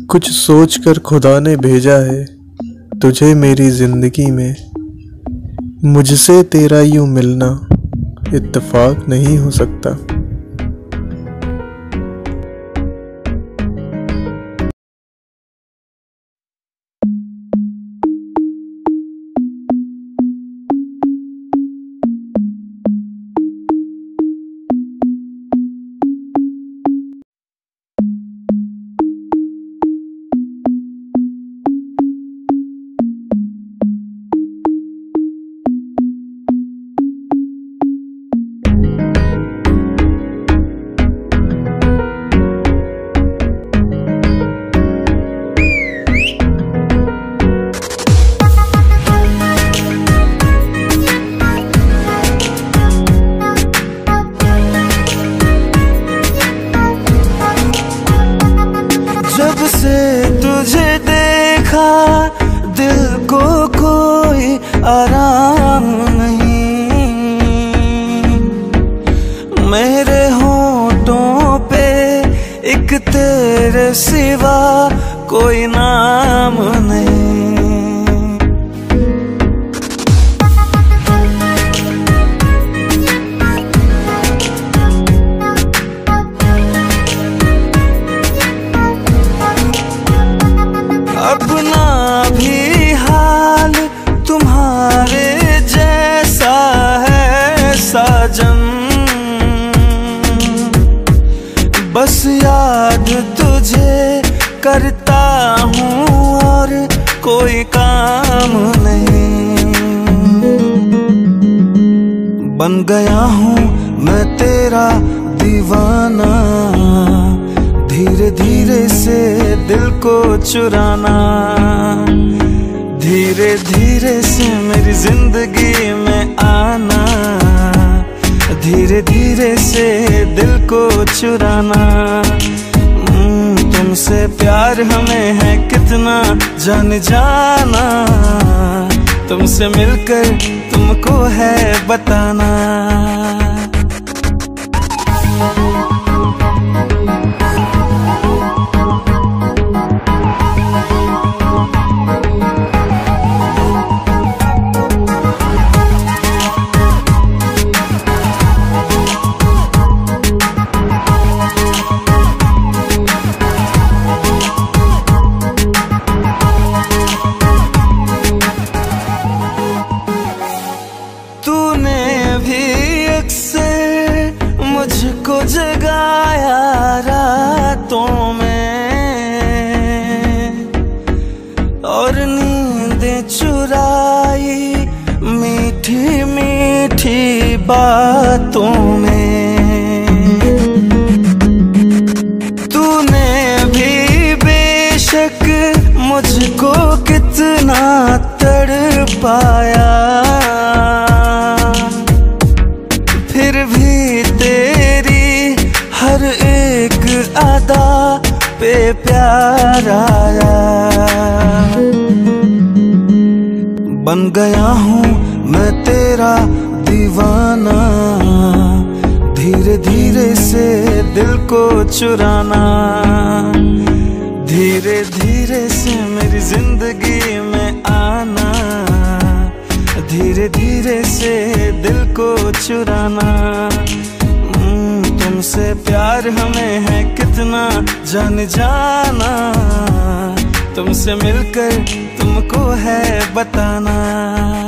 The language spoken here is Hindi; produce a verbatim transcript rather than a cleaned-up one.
कुछ सोच कर खुदा ने भेजा है तुझे मेरी जिंदगी में। मुझसे तेरा यूं मिलना इत्तेफाक नहीं हो सकता। जब से तुझे देखा दिल को कोई आराम नहीं। मेरे होठों पे एक तेरे सिवा कोई नाम नहीं। अपना भी हाल तुम्हारे जैसा है साजन। बस याद तुझे करता हूँ और कोई काम नहीं। बन गया हूँ मैं तेरा दीवाना, धीरे धीरे से दिल को चुराना। धीरे धीरे से मेरी जिंदगी में आना, धीरे धीरे से दिल को चुराना। तुमसे प्यार हमें है कितना जान जाना, तुमसे मिलकर तुमको है बताना। तूने भी अक्सर मुझको जगाया रातों में और नींदें चुराई मीठी मीठी बातों में। तूने भी बेशक मुझको कितना तड़पाया, फिर भी तेरी हर एक अदा पे प्यार आया। बन गया हूँ मैं तेरा दीवाना, धीरे धीरे से दिल को चुराना। धीरे धीरे से मेरी जिंदगी में आना, धीरे धीरे से दिल को चुराना। तुमसे प्यार हमें है कितना जान जाना, तुमसे मिलकर तुमको है बताना।